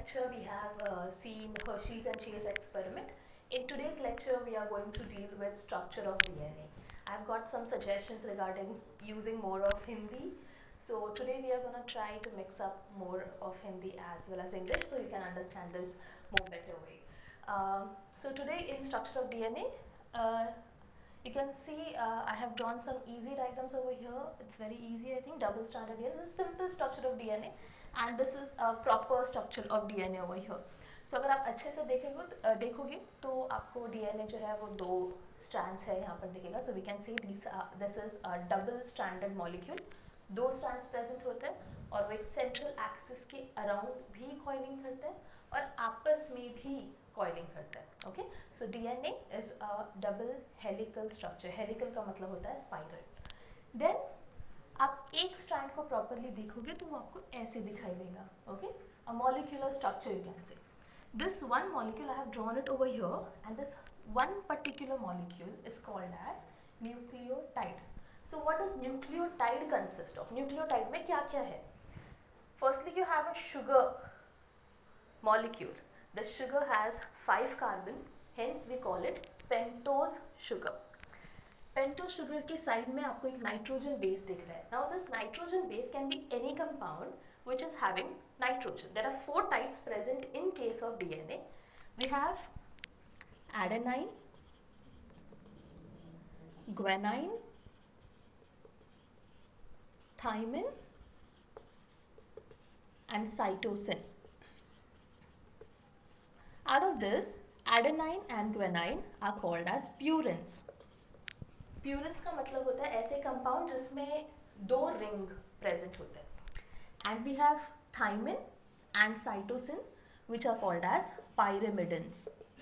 lecture we have seen Hershey's and Chase experiment. In today's lecture we are going to deal with structure of DNA. I've got some suggestions regarding using more of Hindi. So today we are going to try to mix up more of Hindi as well as English so you can understand this more better way. So today in structure of DNA, you can see I have drawn some easy diagrams over here. It's very easy, I think. Double stranded DNA. This is simple structure of DNA and this is a proper structure of DNA over here. So अगर आप अच्छे से देखोगे तो आपको DNA जो है वो दो strands है यहाँ पर दिखेगा. So we can see this is a double stranded molecule. दो strands present होते हैं और वो एक central axis के around भी coiling करते हैं और आपस में भी coiling करता है. Okay, so DNA is a double helical structure. Helical का मतलब होता है spiral. Then आप एक strand को properly देखोगे तो वो आपको ऐसे दिखाई देगा. Okay, a molecular structure you can say. This one molecule I have drawn it over here, and this one particular molecule is called as nucleotide. So what does nucleotide consist of? Nucleotide में क्या क्या है? Firstly, you have a sugar molecule. The sugar has 5 carbon, hence we call it pentose sugar. Pentose sugar के side में आपको एक nitrogen base दिख रहा है. Now this nitrogen base can be any compound which is having nitrogen. There are 4 types present in case of DNA. We have adenine, guanine, thymine and cytosine. Out of this, adenine and guanine are called as purines. Purines का मतलब होता है ऐसे compound जिसमें दो ring present होते हैं. And we have thymine and cytosine which are called as pyrimidines.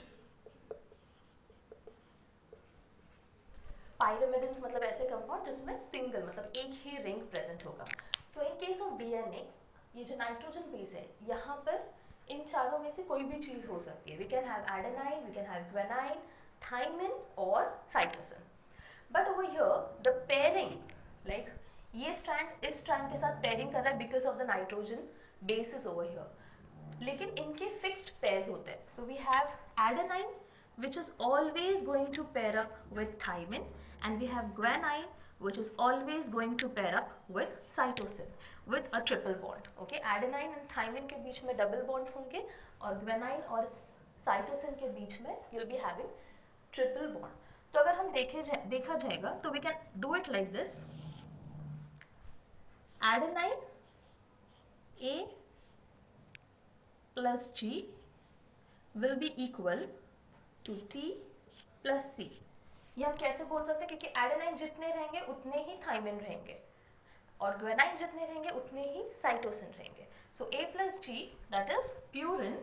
Pyrimidines मतलब ऐसे कंपाउंड जिसमें सिंगल मतलब एक ही रिंग प्रेजेंट होगा. So in case of DNA, ये जो नाइट्रोजन बेस है यहाँ पर इन चारों में से कोई भी चीज हो सकती है. We can have adenine, we can have guanine, thymine or cytosine. But over here the pairing, like ये strand इस strand के साथ pairing कर रहा है because of the nitrogen bases over here. लेकिन इनके fixed pairs होते हैं. So we have adenine which is always going to pair up with thymine, and we have guanine which is always going to pair up with cytosine with a triple bond. Okay, adenine and thymine के बीच में double bonds होंगे और guanine और cytosine के बीच में you'll be having triple bond. तो अगर हम देखा जाएगा तो we can do it like this. Adenine A plus G will be equal to T plus C. ये हम कैसे बोल सकते हैं क्योंकि एडेनाइन जितने रहेंगे उतने ही थाइमिन रहेंगे और ग्वेनाइन जितने रहेंगे उतने ही साइटोसिन रहेंगे. सो A plus G that is purine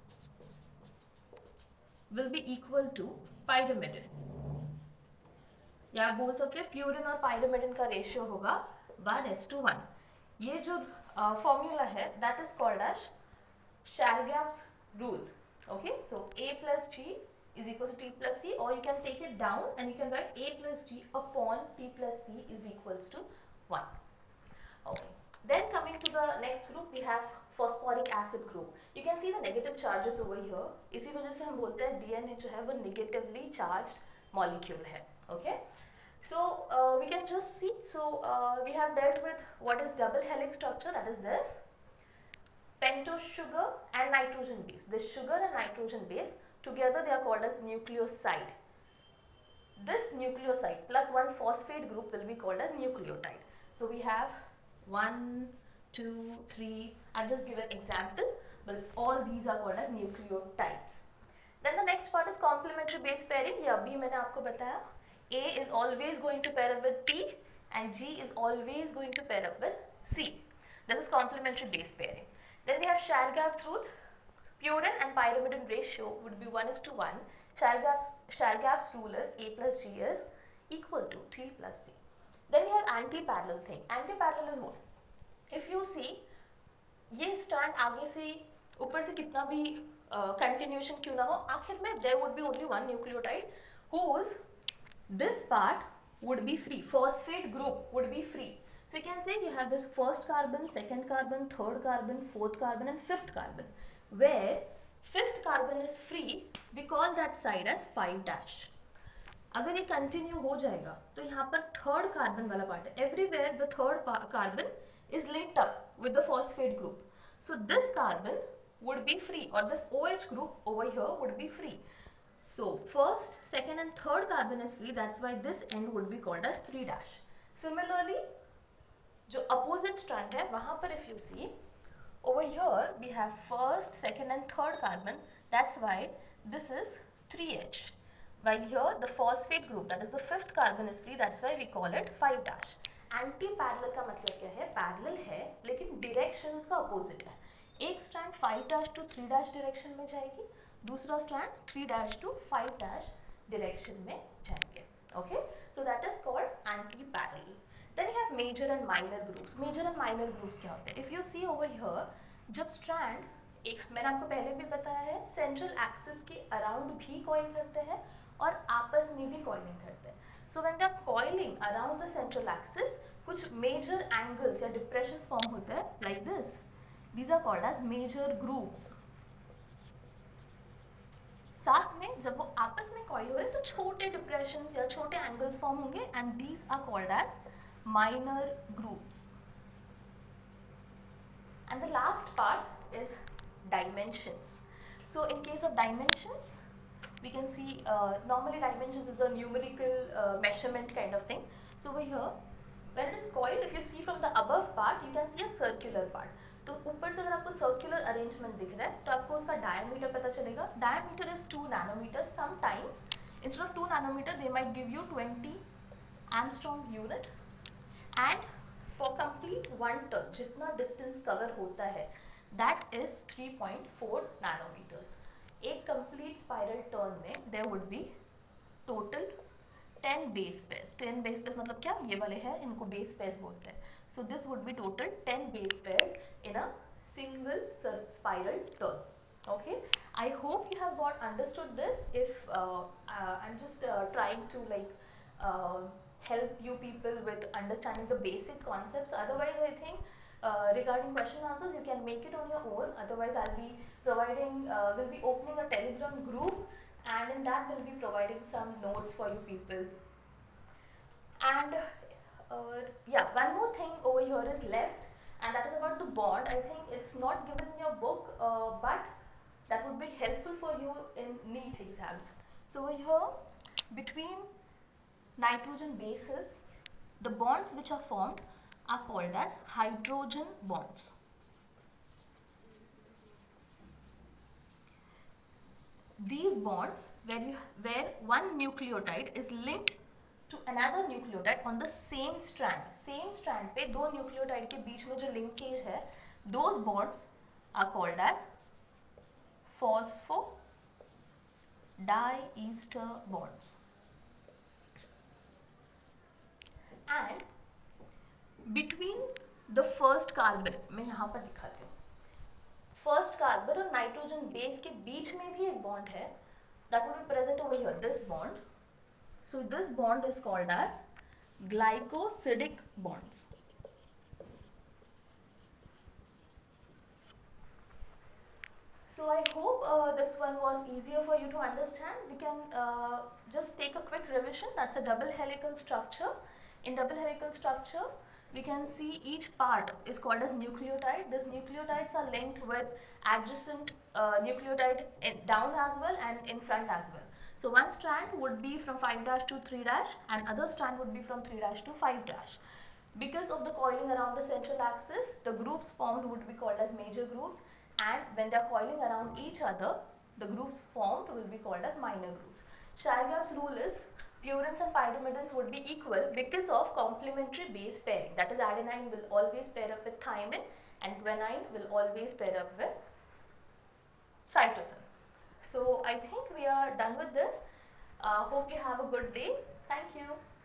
will be equal to pyrimidine. या आप बोल सकते हैं प्यूरिन और पायरिमिडिन का रेशियो होगा 1:1. ये जो फॉर्मूला है that is called as Chargaff's rule. Okay, so A plus G is equal to T plus C, or you can take it down and you can write A plus G upon T plus C is equals to 1. Okay, then coming to the next group we have phosphoric acid group. You can see the negative charges over here. इसी वजह से हम बोलते हैं DNA जो है वो negatively charged molecule है. Okay, so we can just see. So we have dealt with what is double helix structure, that is this pentose sugar and nitrogen base. This sugar and nitrogen base together they are called as nucleoside. This nucleoside plus one phosphate group will be called as nucleotide. So we have 1, 2, 3. I'll just give an example, but all these are called as nucleotides. Then the next part is complementary base pairing. ये अभी मैंने आपको बताया. A is always going to pair up with T and G is always going to pair up with C. This is complementary base pairing. Then we have Chargaff's rule. Purine and pyrimidine ratio would be 1:1. Chargaff's rule is A plus G is equal to T plus C. Then we have anti-parallel thing. Anti-parallel is what? If you see, ये strand आगे से ऊपर से कितना भी continuation क्यों ना हो, आखिर में there would be only one nucleotide whose this part would be free. Phosphate group would be free. So you can say you have this first carbon, second carbon, third carbon, fourth carbon and fifth carbon. where fifth carbon is free, we call that side as 5'. अगर ये continue हो जाएगा तो यहाँ पर third carbon वाला part है, everywhere the third carbon is linked up with the phosphate group, so this carbon would be free, or this OH group over here would be free. So first, second and third carbon is free, that's why this end would be called as 3'. Similarly, जो opposite strand है वहाँ पर if you see over here we have first, second and third carbon, that's why this is 3H. While here the phosphate group, that is the fifth carbon is free, that's why we call it 5'. Anti parallel का मतलब क्या है, parallel है लेकिन direction उसका opposite है. एक strand 5' to 3' direction में जाएगी, दूसरा स्ट्रैंड 3' टू 5' डायरेक्शन में जाएंगे. Okay, so that is called anti parallel. Then you have major and minor groups. Major and minor groups क्या होते हैं? If you see over here, जब स्ट्रैंड एक, मैंने आपको पहले भी बताया है, सेंट्रल एक्सिस के अराउंड भी कॉइल करते हैं और आपस में भी कॉइलिंग करते हैं. So when they are coiling around the central axis, कुछ मेजर एंगल्स या डिप्रेशंस फॉर्म होते हैं like this. These are called as major groups. साथ में जब वो आपस में कॉइल हो रहे हैं तो छोटे डिप्रेशंस या छोटे एंगल्स फॉर्म होंगे, and these are called as minor groups. And the last part is dimensions. So in case of dimensions, we can see normally dimensions is a numerical measurement kind of thing. So over here, when it is coiled, if you see from the above part, you can see a circular part. तो ऊपर से अगर आपको circular arrangement दिख रहा है तो आपको उसका diameter पता चलेगा. Diameter is 2 nanometers. Sometimes instead of 2 nanometer, they might give you 20 Armstrong unit. And for complete 1 turn, जितना distance cover होता है, that is 3.4 nanometers. एक complete spiral turn में there would be total 10 base pairs. 10 base pairs मतलब क्या? ये वाले हैं, इनको base pairs बोलते हैं. So this would be total 10 base pairs in a single spiral turn. Okay, I hope you have got understood this. If I'm just trying to like help you people with understanding the basic concepts. Otherwise, I think regarding question answers, you can make it on your own. Otherwise, I'll be providing, we'll be opening a Telegram group, and in that we'll be providing some notes for you people. And yeah, one more thing over here is left, and that is about the bond. I think it's not given in your book, but that would be helpful for you in NEET exams. So over here, between nitrogen bases, the bonds which are formed are called as hydrogen bonds. These bonds, where one nucleotide is linked to another nucleotide on the same strand पे दो nucleotide के बीच में जो linkage है, those bonds are called as phosphodiester bonds. And between the first carbon, मैं यहाँ पर दिखाती हूँ, फर्स्ट कार्बन और नाइट्रोजन बेस के बीच में भी एक बॉन्ड है, that would be present over here, this bond. So this bond is called as glycosidic bonds. So I hope this one was easier for you to understand. We can just take a quick revision. That's a double helical structure. In double helical structure, we can see each part is called as nucleotide. These nucleotides are linked with adjacent nucleotide down as well and in front as well. So one strand would be from 5' to 3', and other strand would be from 3' to 5'. Because of the coiling around the central axis, the groups formed would be called as major groups, and when they are coiling around each other, the groups formed will be called as minor groups. Chargaff's rule is purines and pyrimidines would be equal because of complementary base pairing. That is, adenine will always pair up with thymine and guanine will always pair up with cytosine. So I think we are done with this. Hope you have a good day. Thank you.